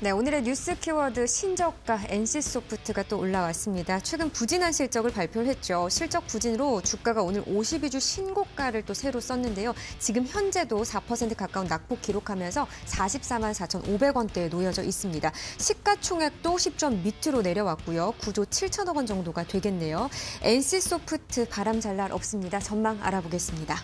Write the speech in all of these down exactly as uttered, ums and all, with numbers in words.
네, 오늘의 뉴스 키워드 신저가 엔씨소프트가 또 올라왔습니다. 최근 부진한 실적을 발표를 했죠. 실적 부진으로 주가가 오늘 오십이 주 신고가를 또 새로 썼는데요. 지금 현재도 사 퍼센트 가까운 낙폭 기록하면서 사십사만 사천오백 원대에 놓여져 있습니다. 시가총액도 십 점 밑으로 내려왔고요. 구조 칠천억 원 정도가 되겠네요. 엔씨소프트 바람 잘 날 없습니다. 전망 알아보겠습니다.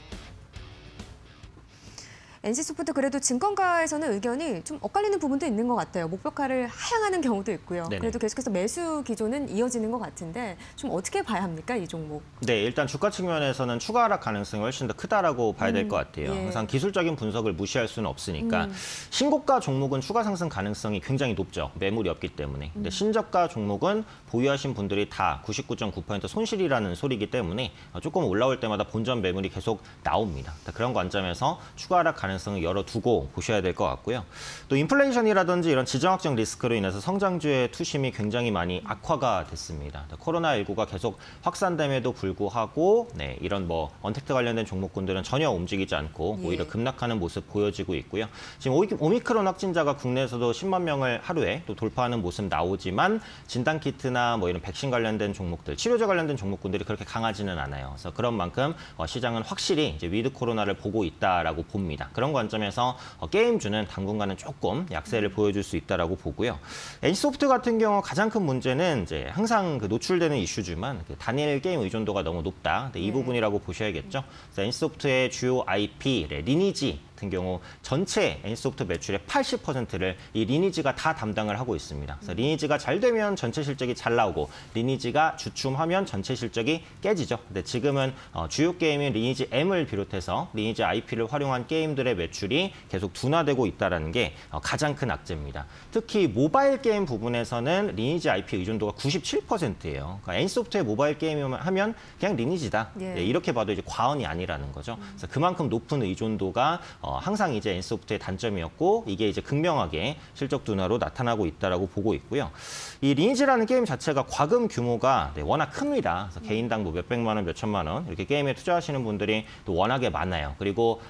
엔씨소프트 그래도 증권가에서는 의견이 좀 엇갈리는 부분도 있는 것 같아요. 목표가를 하향하는 경우도 있고요. 네네. 그래도 계속해서 매수 기조는 이어지는 것 같은데 좀 어떻게 봐야 합니까, 이 종목? 네, 일단 주가 측면에서는 추가 하락 가능성이 훨씬 더 크다라고 봐야 될 것 같아요. 음, 예. 항상 기술적인 분석을 무시할 수는 없으니까 음. 신고가 종목은 추가 상승 가능성이 굉장히 높죠. 매물이 없기 때문에. 근데 신저가 종목은 보유하신 분들이 다 구십구 점 구 퍼센트 손실이라는 소리이기 때문에 조금 올라올 때마다 본전 매물이 계속 나옵니다. 그런 관점에서 추가 하락 가능성이 가능성을 열어두고 보셔야 될 것 같고요. 또 인플레이션이라든지 이런 지정학적 리스크로 인해서 성장주의 투심이 굉장히 많이 악화가 됐습니다. 코로나십구가 계속 확산됨에도 불구하고 네, 이런 뭐 언택트 관련된 종목군들은 전혀 움직이지 않고 예. 오히려 급락하는 모습 보여지고 있고요. 지금 오미크론 확진자가 국내에서도 십만 명을 하루에 또 돌파하는 모습 나오지만 진단키트나 뭐 이런 백신 관련된 종목들, 치료제 관련된 종목군들이 그렇게 강하지는 않아요. 그래서 그런 만큼 시장은 확실히 이제 위드 코로나를 보고 있다라고 봅니다. 그런 관점에서 게임주는 당분간은 조금 약세를 보여줄 수 있다라고 보고요. 엔씨소프트 같은 경우 가장 큰 문제는 이제 항상 그 노출되는 이슈지만 그 단일 게임 의존도가 너무 높다. 이 부분이라고 보셔야겠죠. 그래서 엔씨소프트의 주요 아이피, 리니지 같은 경우 전체 엔씨소프트 매출의 팔십 퍼센트를 이 리니지가 다 담당을 하고 있습니다. 그래서 리니지가 잘 되면 전체 실적이 잘 나오고 리니지가 주춤하면 전체 실적이 깨지죠. 근데 지금은 어, 주요 게임인 리니지 M을 비롯해서 리니지 아이피를 활용한 게임들의 매출이 계속 둔화되고 있다는 게 어, 가장 큰 악재입니다. 특히 모바일 게임 부분에서는 리니지 아이피 의존도가 구십칠 퍼센트예요. 그러니까 엔씨소프트의 모바일 게임을 하면 그냥 리니지다. 예. 네, 이렇게 봐도 이제 과언이 아니라는 거죠. 그래서 그만큼 높은 의존도가 어, 항상 이제 엔씨소프트의 단점이었고 이게 이제 극명하게 실적 둔화로 나타나고 있다라고 보고 있고요. 이 리니지라는 게임 자체가 과금 규모가 네, 워낙 큽니다. 그래서 개인당 뭐 몇백만 원, 몇천만 원 이렇게 게임에 투자하시는 분들이 또 워낙에 많아요. 그리고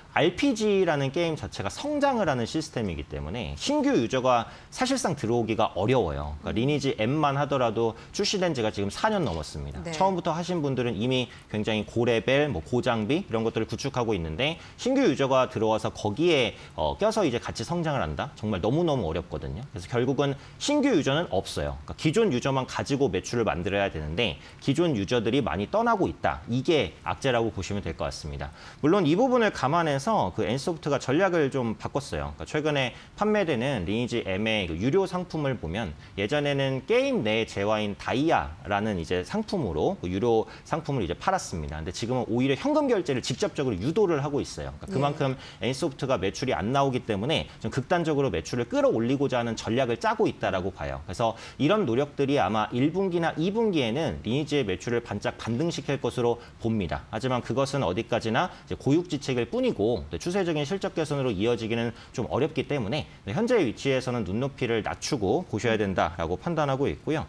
알피지라는 게임 자체가 성장을 하는 시스템이기 때문에 신규 유저가 사실상 들어오기가 어려워요. 그러니까 리니지 M만 하더라도 출시된 지가 지금 사 년 넘었습니다. 네. 처음부터 하신 분들은 이미 굉장히 고레벨, 뭐 고장비 이런 것들을 구축하고 있는데 신규 유저가 들어와서 거기에 어, 껴서 이제 같이 성장을 한다? 정말 너무너무 어렵거든요. 그래서 결국은 신규 유저는 없어요. 그러니까 기존 유저만 가지고 매출을 만들어야 되는데 기존 유저들이 많이 떠나고 있다. 이게 악재라고 보시면 될 것 같습니다. 물론 이 부분을 감안해서 그 엔씨소프트가 전략을 좀 바꿨어요. 그러니까 최근에 판매되는 리니지 M의 그 유료 상품을 보면 예전에는 게임 내 재화인 다이아라는 이제 상품으로 그 유료 상품을 이제 팔았습니다. 근데 지금은 오히려 현금 결제를 직접적으로 유도를 하고 있어요. 그러니까 그만큼 네. 엔씨소프트가 매출이 안 나오기 때문에 좀 극단적으로 매출을 끌어올리고자 하는 전략을 짜고 있다라고 봐요. 그래서 이런 노력들이 아마 일 분기나 이 분기에는 리니지의 매출을 반짝 반등시킬 것으로 봅니다. 하지만 그것은 어디까지나 이제 고육지책일 뿐이고 추세적인 실적 개선으로 이어지기는 좀 어렵기 때문에 현재의 위치에서는 눈높이를 낮추고 보셔야 된다라고 판단하고 있고요.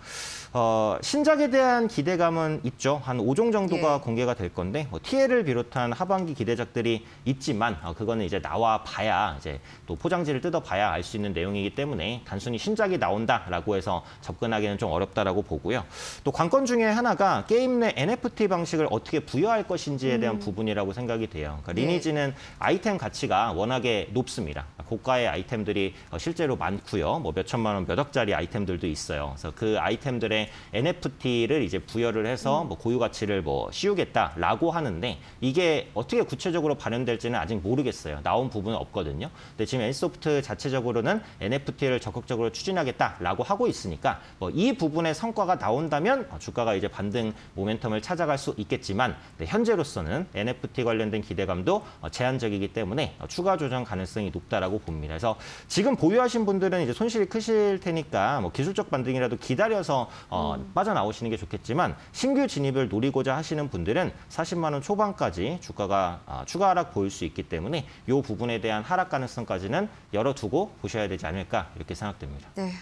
어, 신작에 대한 기대감은 있죠. 한 오 종 정도가 예. 공개가 될 건데 뭐 티엘을 비롯한 하반기 기대작들이 있지만 어, 그거는 이제 나와 봐야 이제 또 포장지를 뜯어봐야 알 수 있는 내용이기 때문에 단순히 신작이 나온다라고 해서 접근하기는 좀 어렵다라고 보고요. 또 관건 중에 하나가 게임 내 엔에프티 방식을 어떻게 부여할 것인지에 대한 음. 부분이라고 생각이 돼요. 그러니까 리니지는 예. 아이템 가치가 워낙에 높습니다. 고가의 아이템들이 실제로 많고요. 뭐 몇천만 원, 몇 억짜리 아이템들도 있어요. 그래서 그 아이템들의 엔에프티를 이제 부여를 해서 뭐 고유 가치를 뭐 씌우겠다라고 하는데 이게 어떻게 구체적으로 발현될지는 아직 모르겠어요. 나온 부분은 없거든요. 근데 지금 엔씨소프트 자체적으로는 엔에프티를 적극적으로 추진하겠다라고 하고 있으니까 뭐 이 부분의 성과가 나온다면 주가가 이제 반등 모멘텀을 찾아갈 수 있겠지만 네, 현재로서는 엔에프티 관련된 기대감도 제한적이기 때문에 추가 조정 가능성이 높다라고 봅니다. 그래서 지금 보유하신 분들은 이제 손실이 크실 테니까 뭐 기술적 반등이라도 기다려서 어, 음. 빠져나오시는 게 좋겠지만 신규 진입을 노리고자 하시는 분들은 사십만 원 초반까지 주가가 어, 추가 하락 보일 수 있기 때문에 이 부분에 대한 하락 가능성까지는 열어두고 보셔야 되지 않을까 이렇게 생각됩니다. 네,